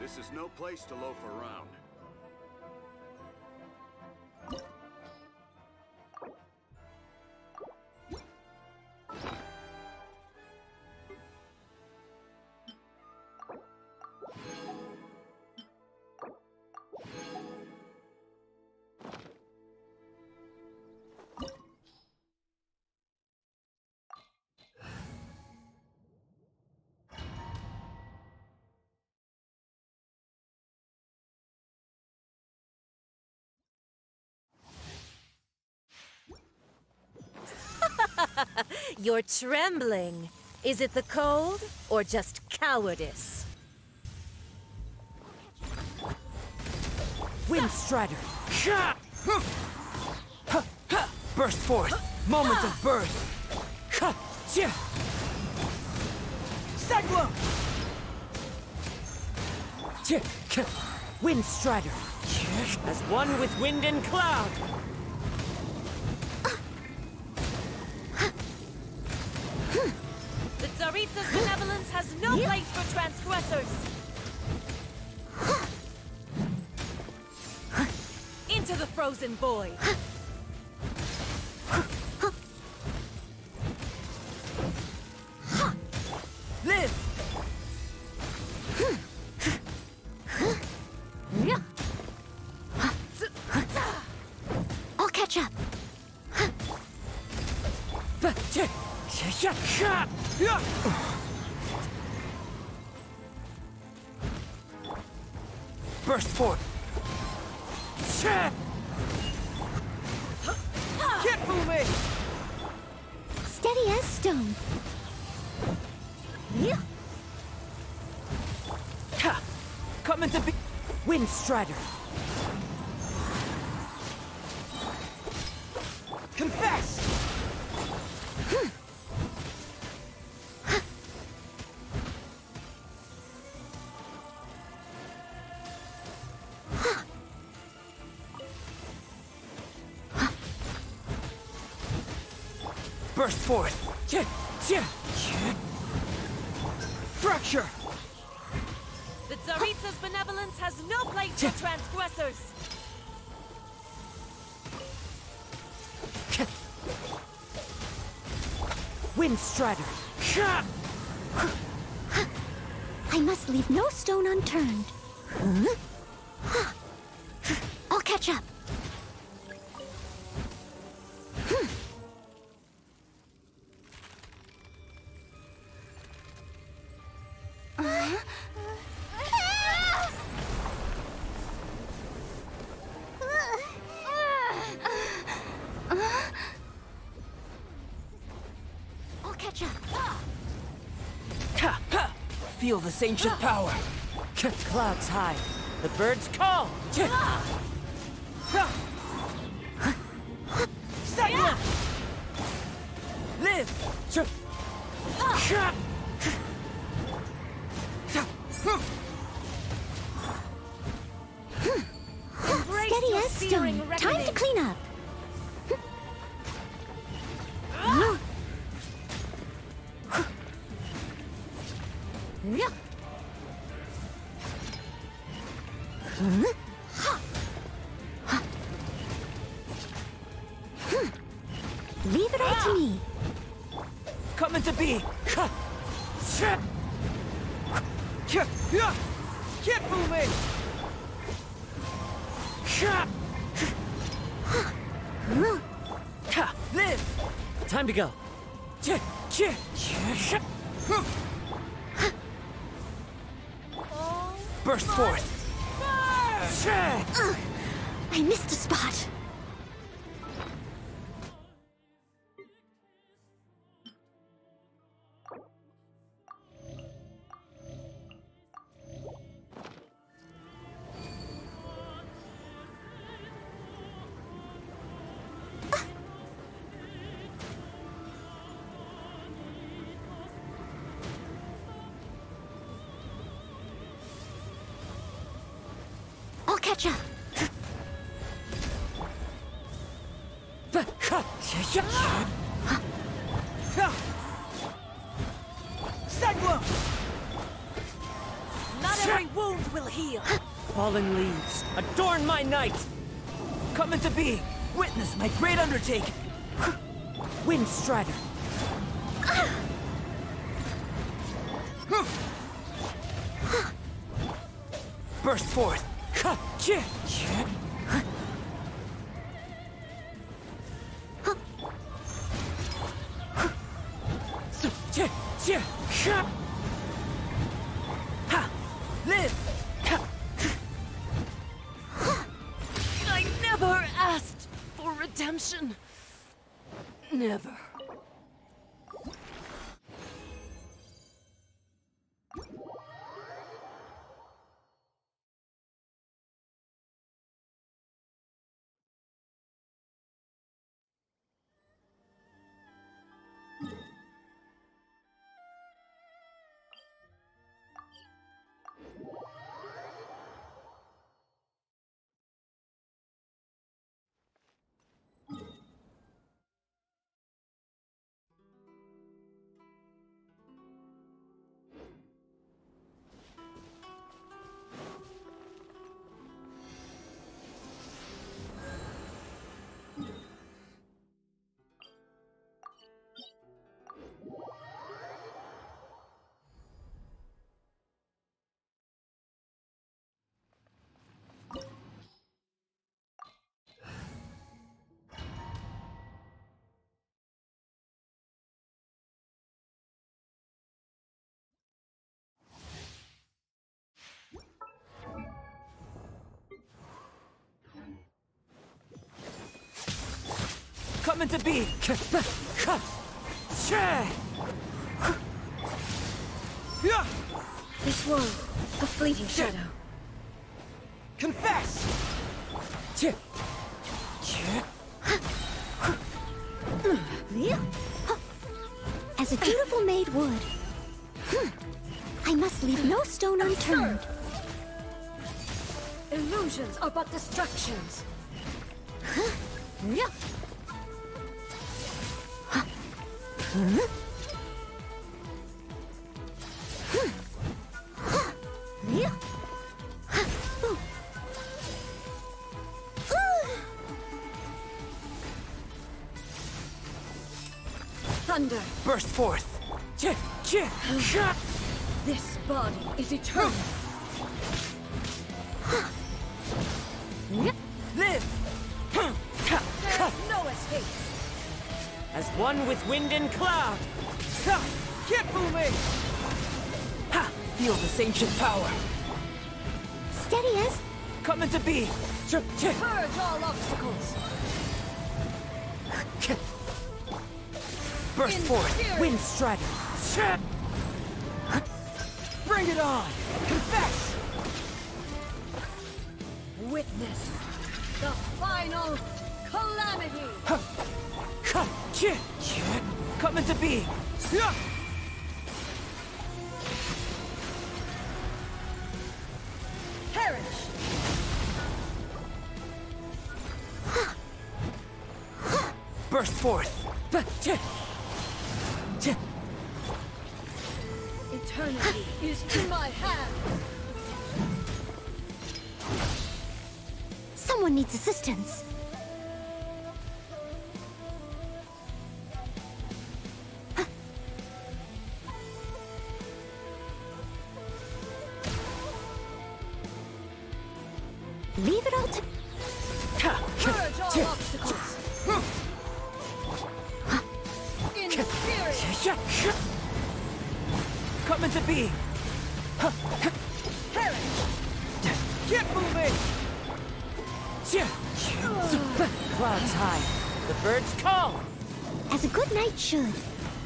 This is no place to loaf around. You're trembling. Is it the cold or just cowardice? Windstrider! Burst forth! Moment of birth! Cyclone! Windstrider! As one with wind and cloud! The Tsaritsa's benevolence has no place for transgressors! Into the frozen void! Live! I'll catch up. Burst forth! Get moving! Steady as stone. Coming to be Windstrider! Confess! Burst forth! Fracture! The Tsaritsa's benevolence has no place for transgressors! Windstrider! I must leave no stone unturned. I'll catch up. I'll catch up. Feel this ancient power! Clouds high, the birds call! Cyclone! Live! Steady as stone. Time to clean up. Leave it all to me. Coming to be! Get moving! Live! Time to go! Burst forth! I missed a spot. I'll catch up. Not every wound will heal. Fallen leaves, adorn my night. Come into being, witness my great undertaking. Wind Strider. Burst forth. Live! I never asked for redemption. Never. Come into being! This world, a fleeting shadow. Confess! As a dutiful maid would. I must leave no stone unturned. Illusions are but distractions. Thunder. Burst forth! This body is eternal. Live! There's no escape. As one with wind and cloud! Kipumi! Feel this ancient power! Steady as... Come into being! Purge all obstacles. Burst forth! Wind Strider! Bring it on! Confess! Witness the final calamity. Come into being! Perish. Burst forth! Eternity is in my hand. Someone needs assistance. Leave it all to... Purge all obstacles. In spirit. Come into being! Perish. Keep moving! Clouds high. The birds call! As a good knight should.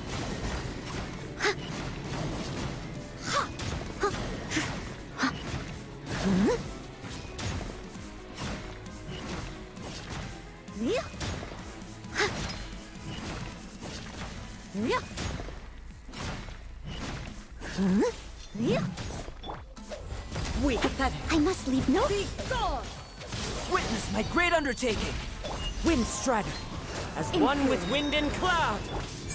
Weak, pathetic. I must leave no... Be gone. Witness my great undertaking! Wind Strider, as one with wind and cloud!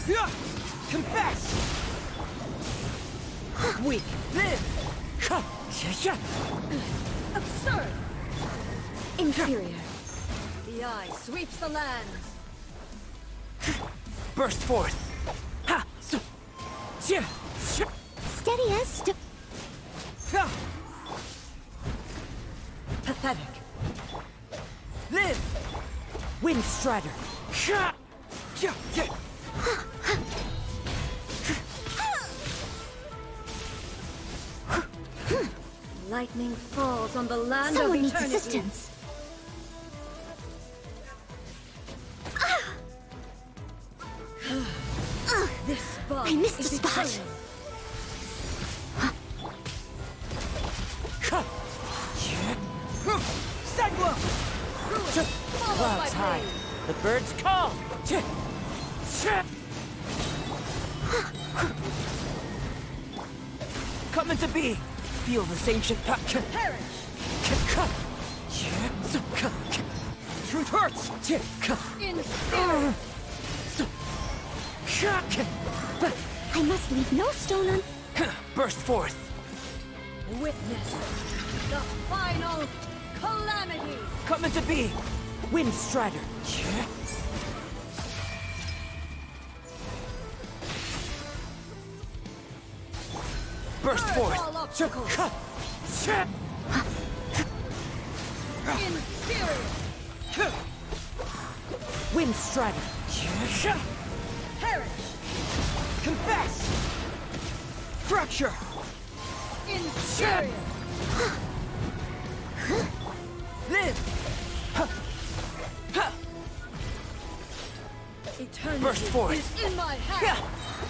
Confess! Weak, live! Absurd! Inferior. The eye sweeps the lands. Burst forth. Ha! So. Steady as Pathetic. Live! Wind Strider. Lightning falls on the land Someone of needs eternity. assistance. This spot I missed is a spot. eternal. Cyclone! Clouds high. The birds call. Coming to be. Feel this ancient Perish! Truth hurts. In spirit! I must leave no stone un... Burst forth. Witness the final calamity! Coming to be. Wind Strider. Burst Purge forth. all obstacles. Inferior! Wind Strider. Perish! Confess. Fracture. Inferior! Live. Eternity Burst forth. is in my hand!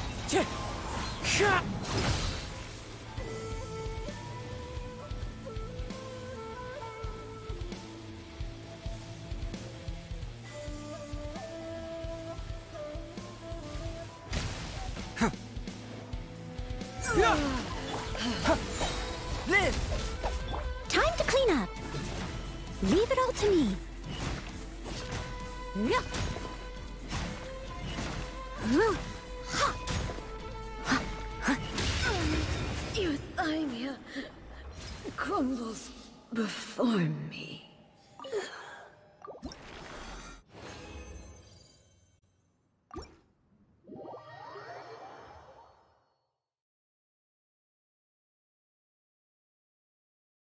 Live. Time to clean up. Leave it all to me. Euthymia crumbles before me.